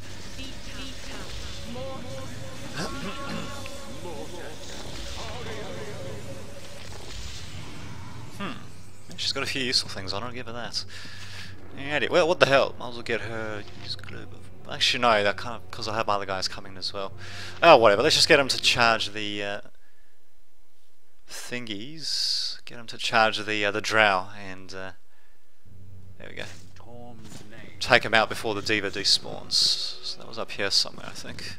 She's got a few useful things on her, I'll give her that. Alrighty, well, what the hell? Might as well get her. Use globe of. Actually, no, that can't, because I have my other guys coming as well. Oh, whatever, let's just get them to charge the thingies. Get them to charge the drow, and there we go. Take them out before the diva despawns. So that was up here somewhere, I think.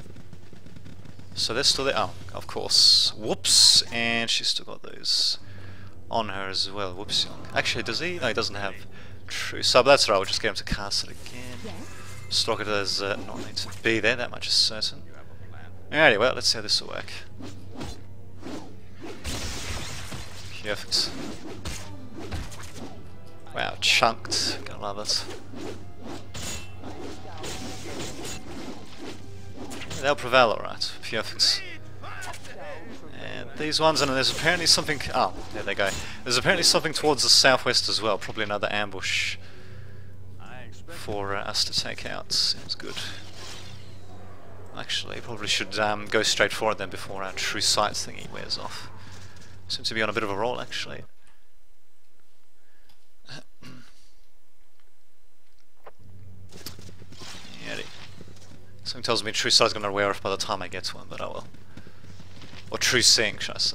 So they're still there. Oh, of course. Whoops, and she's still got those on her as well. Whoops. Actually, does he? No, he doesn't have true sub. That's right, we'll just get him to cast it again. Sturroka does not need to be there, that much is certain. Alrighty, well, let's see how this will work. Perfect. Wow, chunked. Gotta love it. They'll prevail, alright. Perfect. And these ones, and there's apparently something. Oh, there they go. There's apparently something towards the southwest as well. Probably another ambush for us to take out. Sounds good. Actually, probably should go straight for it then before our true sight thingy wears off. Seems to be on a bit of a roll, actually. Yeti. Something tells me true sight's gonna wear off by the time I get to one, but oh well. Or true seeing, should I say.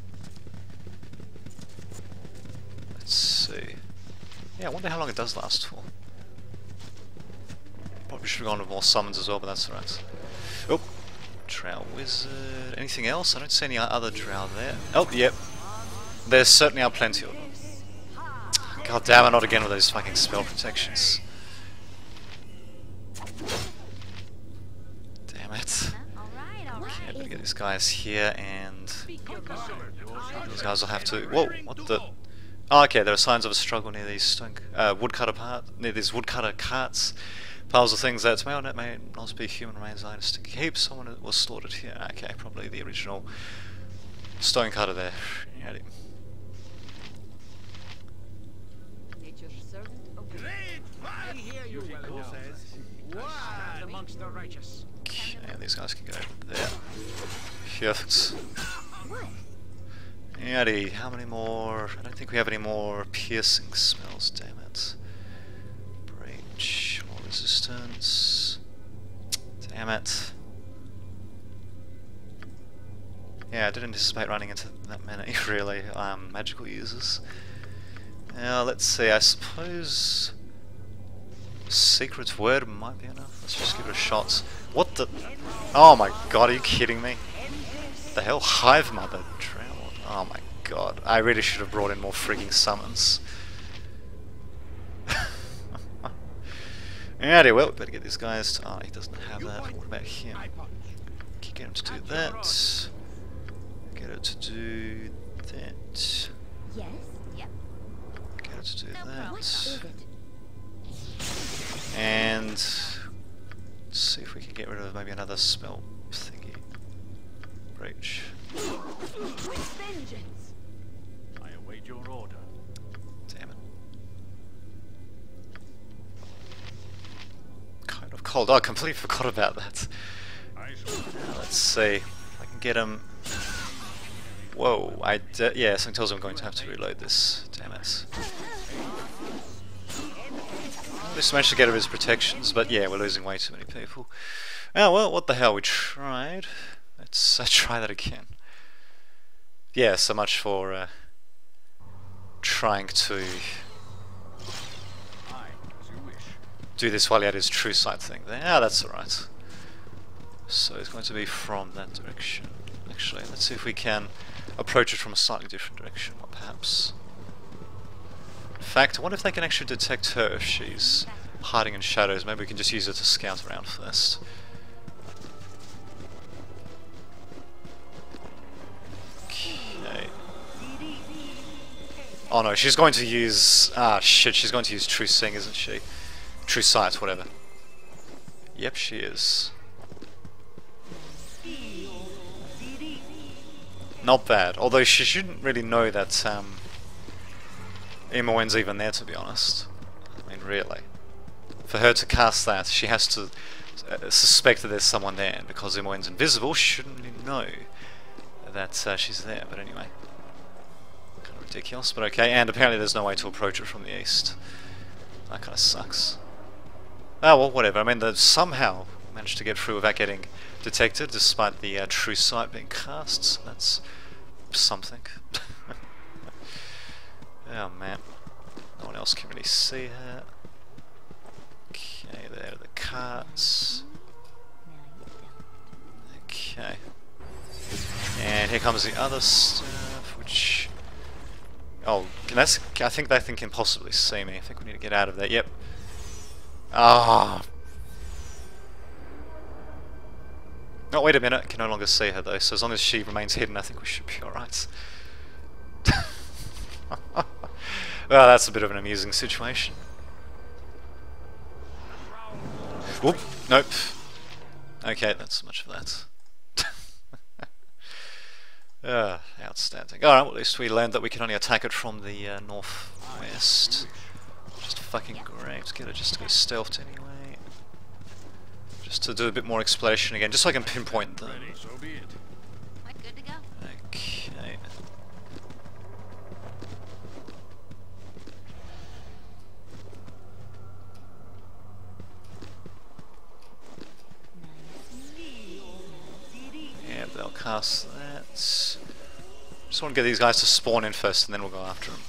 Let's see. Yeah, I wonder how long it does last for. Probably should have gone with more summons as well, but that's alright. Oh! Drow Wizard. Anything else? I don't see any other drow there. Oh, yep. There certainly are plenty of them. God damn it, not again with those fucking spell protections. Damn it. Okay, better get these guys here, and these guys will have to. Whoa, what the? Oh, okay, there are signs of a struggle near these near these woodcutter carts. Piles of things that may not be human remains items to keep. Someone was slaughtered here. Okay, probably the original stonecutter there. Howdy. Okay, these guys can go over there. Perfect. Howdy, how many more? I don't think we have any more piercing spells, damn it. Breach, more resistance. Damn it. Yeah, I didn't anticipate running into that many, really, magical users. Now, let's see, I suppose secret word might be enough. Let's just give it a shot. What the? Oh my god, are you kidding me? The hell? Hive Mother Drow? Oh my god. I really should have brought in more frigging summons. Alrighty, well, we better get these guys to. Oh, he doesn't have that. What about him? Get him to do that. Get her to do that.
Yes. Yep.
Get her to do that. And let's see if we can get rid of maybe another spell thingy. Breach.
I await your order.
Damn it. Kind of cold. Oh, I completely forgot about that. Let's see. If I can get him. Whoa, yeah, something tells me I'm going to have to reload this. Damn it. At least managed to get rid of his protections, but yeah, we're losing way too many people. Oh well, what the hell, we tried. Let's try that again. Yeah, so much for trying to do this while he had his true sight thing there. Ah, that's alright. So it's going to be from that direction. Actually, let's see if we can approach it from a slightly different direction, or perhaps. In fact, I wonder if they can actually detect her if she's hiding in shadows. Maybe we can just use her to scout around first. Okay. Oh no, she's going to use... Ah shit, she's going to use True Seeing, isn't she? True Sight, whatever. Yep, she is. Not bad, although she shouldn't really know that Imoen's even there, to be honest. I mean, really. For her to cast that, she has to suspect that there's someone there, and because Imoen's invisible, she shouldn't really know that she's there. But anyway, kind of ridiculous, but okay. And apparently there's no way to approach it from the east. That kind of sucks. Oh well, whatever. I mean, they somehow managed to get through without getting detected, despite the true sight being cast. So that's something. Oh man, no one else can really see her. Okay, there are the carts. Okay. And here comes the other stuff, which... Oh, that's... I think they can possibly see me. I think we need to get out of there. Yep. Ah. Oh, wait a minute. I can no longer see her though, so as long as she remains hidden, I think we should be alright. Well, that's a bit of an amusing situation. Whoop, nope. Okay, that's so much for that. Outstanding. Alright, well, at least we learned that we can only attack it from the northwest. Just fucking great. Get it just to go stealthed anyway. Just to do a bit more exploration again, just so I can pinpoint them.
Good to go.
Okay. Yeah, they'll cast that. Just want to get these guys to spawn in first and then we'll go after them.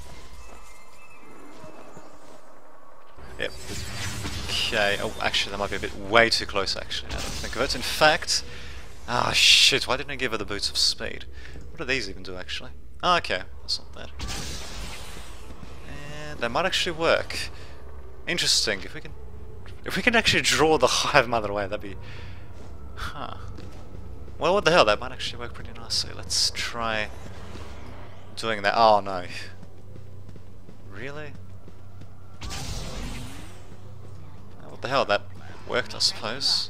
Yep. Okay, oh actually that might be a bit way too close actually, now that I think of it. In fact... Ah shit, why didn't I give her the boots of speed? What do these even do actually? Ah, okay, that's not bad. And they might actually work. Interesting, if we can actually draw the Hive Mother away, that'd be... Huh. Well, what the hell, that might actually work pretty nicely. Let's try doing that. Oh no. Really? What the hell, that worked I suppose.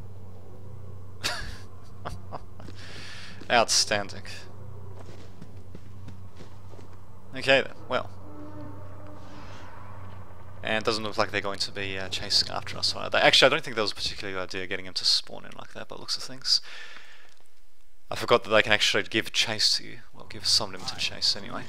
Outstanding. Okay then, well. And it doesn't look like they're going to be chasing after us either. Actually, I don't think that was a particularly good idea getting them to spawn in like that by the looks of things. I forgot that they can actually give chase to you. Well, give some of them to chase anyway.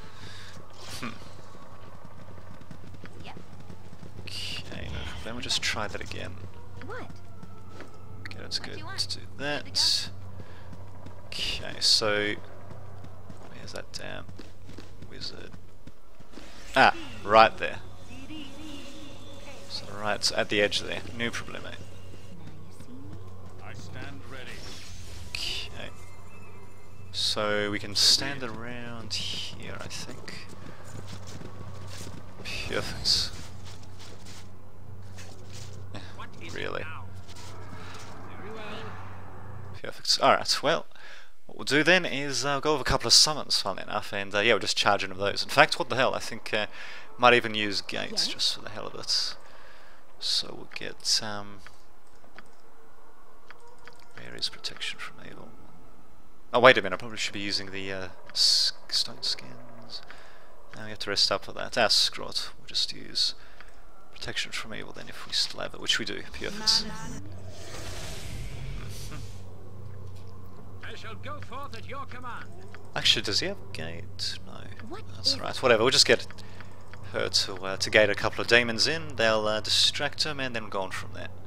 Okay, no, then we'll just try that again.
What?
Okay, that's good to do that. Okay, so... Where's that damn wizard? Ah, right there. So right at the edge there. No problem, mate.
I stand ready.
Okay. So we can stand around here, I think. Perfect. Really? Perfect. Alright, well, what we'll do then is go over a couple of summons, funnily enough, and yeah, we'll just charge into those. In fact, what the hell, I think might even use gates just for the hell of it. So we'll get, where is protection from evil? Oh wait a minute, I probably should be using the stone skins. Now we have to rest up for that. Ah, screw it, we'll just use protection from evil then if we still have it, which we do. Perfect.
I shall go forth at your command.
Actually, does he have a gate? No.
What
That's
is-
alright, whatever, we'll just get her to gate a couple of demons in, they'll distract them and then we'll go on from there.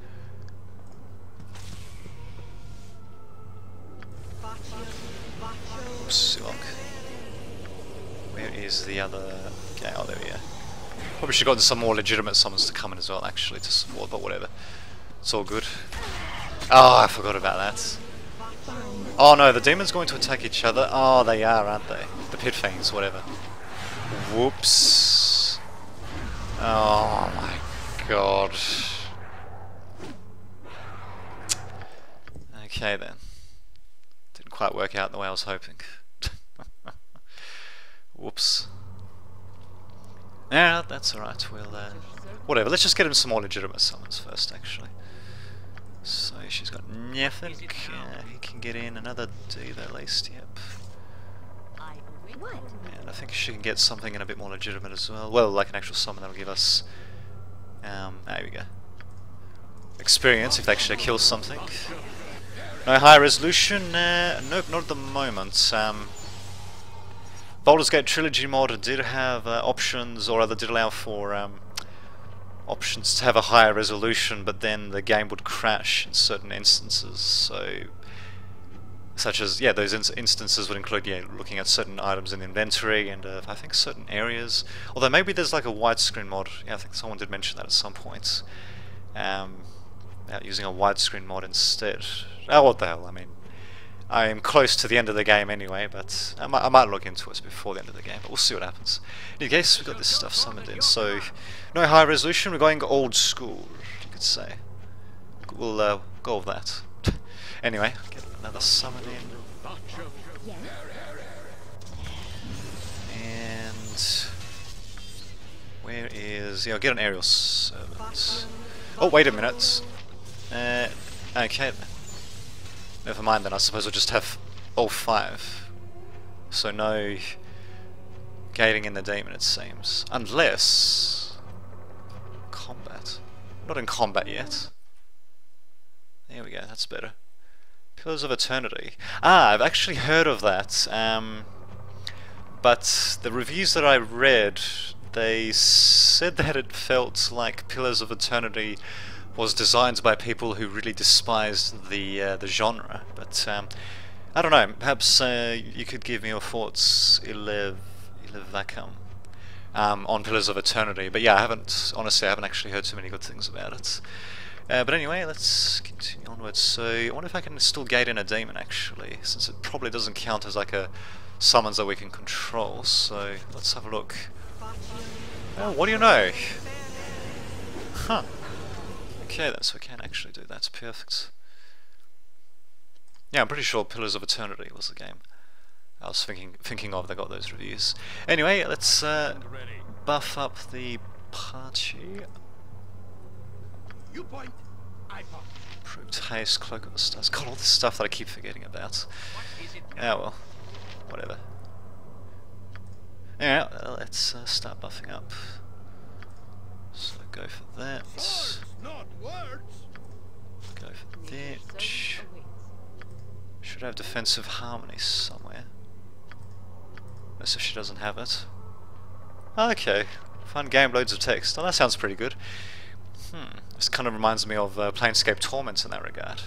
Silk. Where is the other... Okay, oh there we go. Probably should have gotten some more legitimate summons to come in as well actually to support, but whatever. It's all good. Oh, I forgot about that. Oh no, the demons going to attack each other? Oh, they are, aren't they? The pit fiends, whatever. Whoops. Oh my god. Okay then. Didn't quite work out the way I was hoping. Whoops. Yeah, that's alright, we'll whatever, let's just get him some more legitimate summons first actually. So she's got nothing, he can get in another D at least, yep.
What?
And I think she can get something in a bit more legitimate as well. Well, like an actual summon that'll give us There we go. Experience if they actually kill something. No high resolution? Nope, not at the moment. Baldur's Gate Trilogy mod did have options, or rather did allow for options to have a higher resolution, but then the game would crash in certain instances. So, such as, yeah, those instances would include, yeah, looking at certain items in the inventory and I think certain areas. Although maybe there's like a widescreen mod. Yeah, I think someone did mention that at some point. Using a widescreen mod instead. Oh, what the hell, I mean, I am close to the end of the game anyway, but I might look into it before the end of the game, but we'll see what happens. In any case, we've got this stuff summoned in, so no high resolution, we're going old school, you could say. We'll go with that. Anyway, get another summon in. And where is... yeah, I'll get an aerial servant. Oh, wait a minute. Okay. Never mind then, I suppose we'll just have all 5. So no gating in the demon, it seems. Unless... combat. Not in combat yet. There we go, that's better. Pillars of Eternity. Ah, I've actually heard of that. But the reviews that I read, they said that it felt like Pillars of Eternity was designed by people who really despised the genre. But I don't know. Perhaps you could give me your thoughts, Ilevacum, on Pillars of Eternity. But yeah, honestly, I haven't actually heard too many good things about it. But anyway, let's continue onwards. So I wonder if I can still gate in a demon actually, since it probably doesn't count as like a summons that we can control. So let's have a look. Oh, what do you know? Huh. Okay then, so we can actually do that. Perfect. Yeah, I'm pretty sure Pillars of Eternity was the game I was thinking of. They got those reviews. Anyway, let's buff up the party.
You point, I pop.
Improved haste, cloak of the stars. God, all this stuff that I keep forgetting about. Yeah, well, whatever. Yeah, let's start buffing up. So go for that.
Swords, not words.
Go for that. Should have defensive harmony somewhere. Unless if she doesn't have it. Okay. Fun game, loads of text. Oh, that sounds pretty good. This kind of reminds me of Planescape Torment in that regard.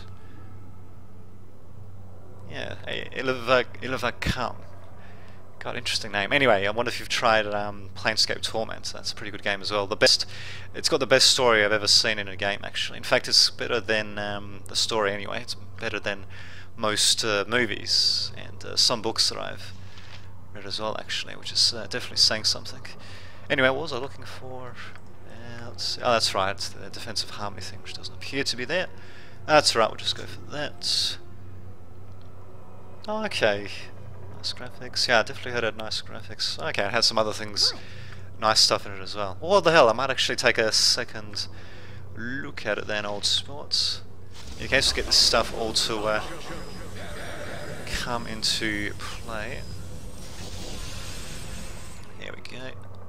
Yeah, Ilevacum. God, interesting name. Anyway, I wonder if you've tried Planescape Torment. That's a pretty good game as well. It's got the best story I've ever seen in a game, actually. In fact, it's better than the story anyway. It's better than most movies and some books that I've read as well, actually, which is definitely saying something. Anyway, what was I looking for? Let's see. Oh, that's right, it's the defensive harmony thing, which doesn't appear to be there. That's right, we'll just go for that. Oh, okay. Nice graphics. Yeah, I definitely heard it had nice graphics. Okay, it had some other things, nice stuff in it as well. What the hell, I might actually take a second look at it then, old sports. In case we get this stuff all to come into play. There we go.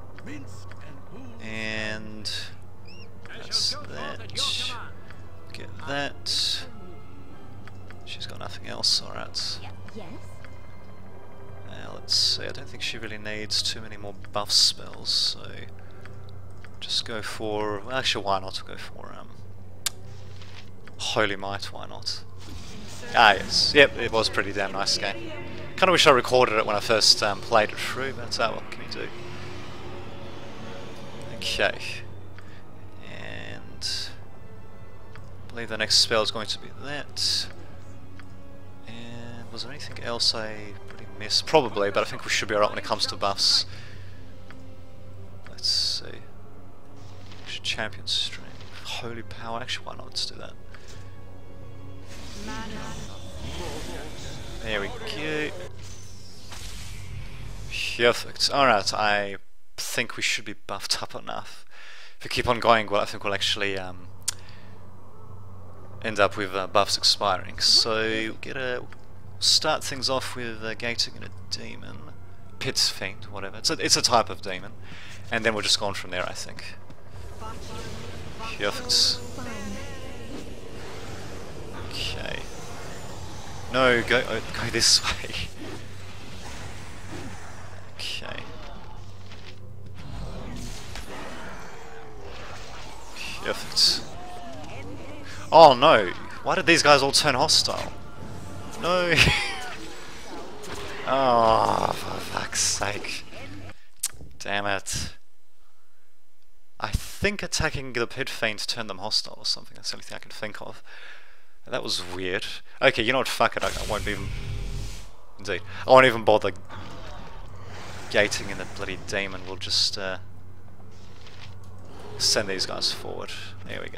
And that's that. Get that. She's got nothing else, alright.
Yes.
Now let's see, I don't think she really needs too many more buff spells, so just go for, well, actually why not go for Holy Might, why not? Ah yes, yep, it was a pretty damn nice game. Kinda wish I recorded it when I first played it through, but what can you do? Okay, and I believe the next spell is going to be that. And was there anything else I pretty missed? Probably, but I think we should be alright when it comes to buffs. Let's see. Champion Strength, Holy Power. Actually, why not? Let's do that. There we go. Perfect. Alright, I think we should be buffed up enough. If we keep on going, well, I think we'll actually end up with buffs expiring. So we'll start things off with gating in a demon, Pit's Fiend, whatever. It's a type of demon, and then we'll just go on from there, I think. Perfect. Okay. No, go this way. Okay. Perfect. Oh no! Why did these guys all turn hostile? No! Oh, for fuck's sake. Damn it. I think attacking the pit feint turned them hostile or something. That's the only thing I can think of. That was weird. Okay, you know what? Fuck it. I won't even... Indeed. I won't even bother gating in the bloody demon. We'll just send these guys forward. There we go.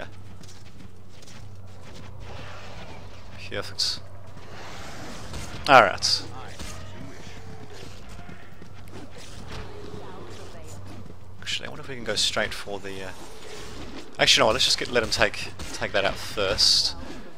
Perfect. Alright. Actually, I wonder if we can go straight for the... Actually, no, let's just let him take that out first.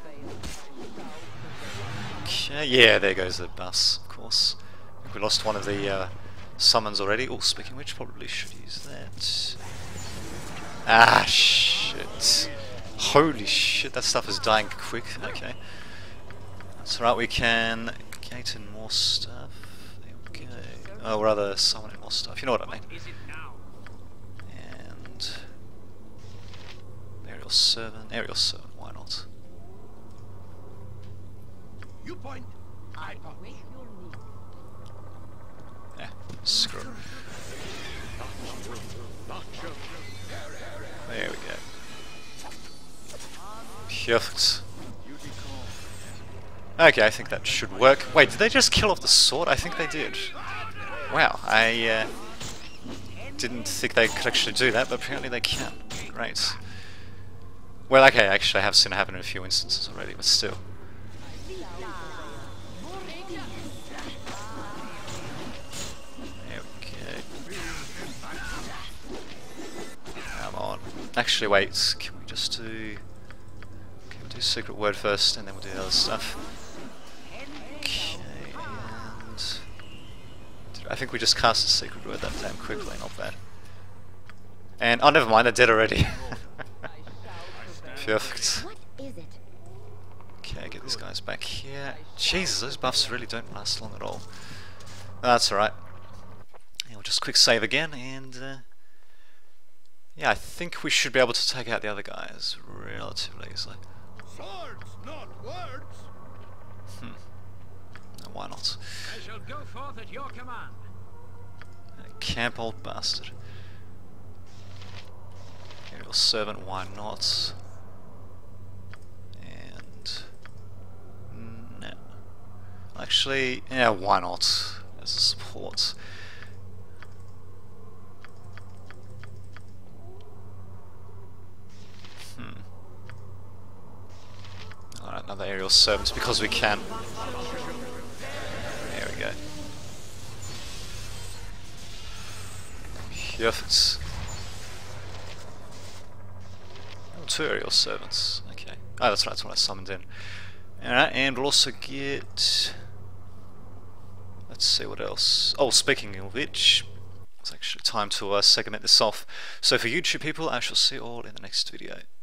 Okay, yeah, there goes the bus, of course. I think we lost one of the summons already. Oh, speaking of which, probably should use that. Ah, shit. Holy shit, that stuff is dying quick. Okay. That's right, we can gate in more stuff. There we go. Oh, rather summon in more stuff. You know what I mean. And... Aerial servant, why not?
You point. I point.
Yeah, screw it. There we go. Perfect. Okay, I think that should work. Wait, did they just kill off the sword? I think they did. Wow, I didn't think they could actually do that, but apparently they can. Great. Well, okay, actually I have seen it happen in a few instances already, but still. There we go. Come on. Actually, wait, can we just do... Okay, we'll do secret word first, and then we'll do the other stuff. Okay, and... I think we just cast a secret word that damn quickly, not bad. And, oh, never mind, they're dead already. Perfect.
What is it?
Okay, get these guys back here. Jesus, those buffs really don't last long at all. That's alright. Yeah, we'll just quick save again, and yeah, I think we should be able to take out the other guys relatively easily.
Swords, not words.
No, why not?
I shall go forth at your command.
Camp, old bastard. Aerial servant, why not? And... no. Actually, yeah, why not? As a support. Alright, another aerial servant because we can. There we go. Perfect. Oh, 2 aerial servants. Okay. Oh, that's right, that's what I summoned in. Alright, and we'll also get... Let's see what else. Oh, speaking of which, it's actually time to segment this off. So for YouTube people, I shall see you all in the next video.